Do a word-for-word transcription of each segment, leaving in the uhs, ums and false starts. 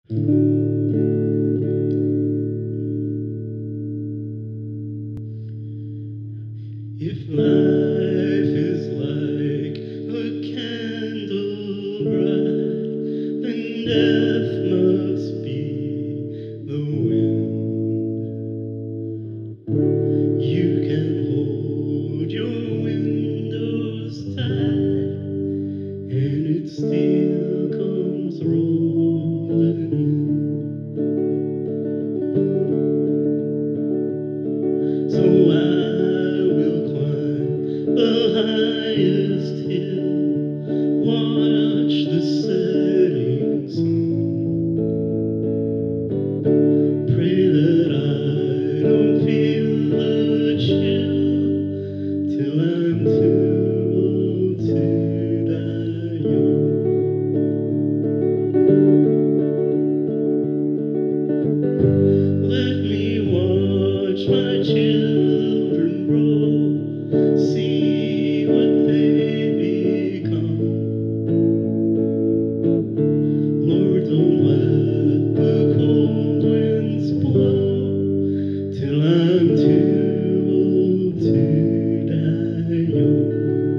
If life is like a candle bright, then death must be the wind. You can hold your windows tight, and it still comes rolling in. So I will climb the highest hill, watch the setting sun, pray that I don't feel the chill till I'm too old to die young. Let me watch my children grow, see what they become. Lord, don't let the cold winds blow till I'm too old to die young.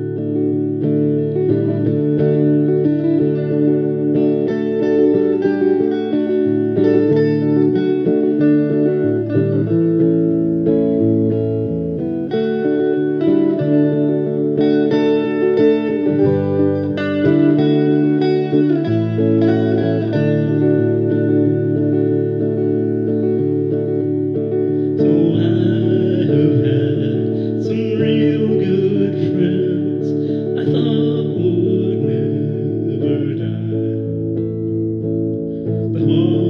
So I have had some real good friends I thought would never die, but all